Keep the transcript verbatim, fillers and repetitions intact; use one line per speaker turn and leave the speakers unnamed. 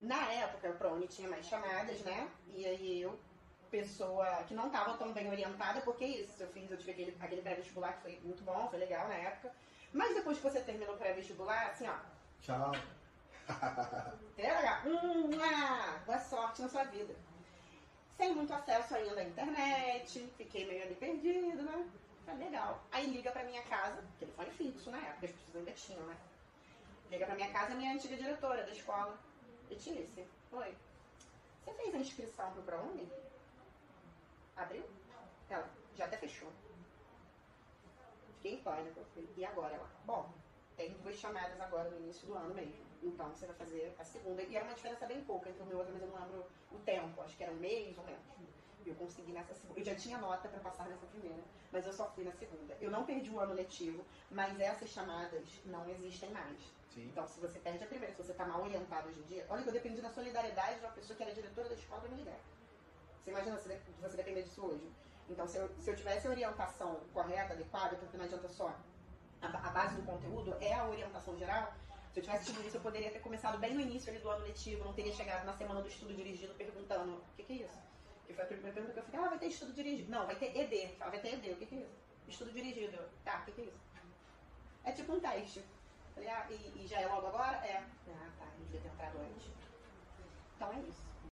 Na época, o ProUni tinha mais chamadas, né? E aí eu, pessoa que não estava tão bem orientada, porque isso, eu fiz, eu tive aquele, aquele pré-vestibular que foi muito bom, foi legal na época. Mas depois que você termina o pré-vestibular, assim, ó.
Tchau.
Hum, ah, boa sorte na sua vida. Sem muito acesso ainda à internet, fiquei meio ali perdido, né? Falei, legal. Aí liga pra minha casa, telefone fixo na época, as pessoas ainda tinham, né? Liga pra minha casa a minha antiga diretora da escola. Letícia, oi. Você fez a inscrição pro ProUni? Abriu? Ela, já até fechou. Fiquei em pânico. E agora? Ela, bom, tem duas chamadas agora no início do ano mesmo. Então você vai fazer a segunda. E era uma diferença bem pouca entre o meu outro, mas eu não lembro o tempo. Acho que era um mês ou menos. E eu consegui nessa segunda. Eu já tinha nota para passar nessa primeira, mas eu só fui na segunda. Eu não perdi o ano letivo, mas essas chamadas não existem mais.
Sim.
Então, se você perde a primeira, se você está mal orientado hoje em dia, olha que eu dependi da solidariedade de uma pessoa que era diretora da escola para me ligar. Você imagina se você depender disso hoje. Então, se eu, se eu tivesse a orientação correta, adequada, porque não adianta só a, a base do conteúdo, é a orientação geral. Se eu tivesse tido isso, eu poderia ter começado bem no início ali do ano letivo, não teria chegado na semana do estudo dirigido perguntando o que, que é isso? Que foi a primeira pergunta que eu fiquei, ah, vai ter estudo dirigido. Não, vai ter E D. Fala, vai ter E D, o que, que é isso? Estudo dirigido. Tá, o que, que é isso? É tipo um teste. Falei, ah, e, e já é logo agora? É. Ah, tá, a gente devia ter entrado antes. Então é isso.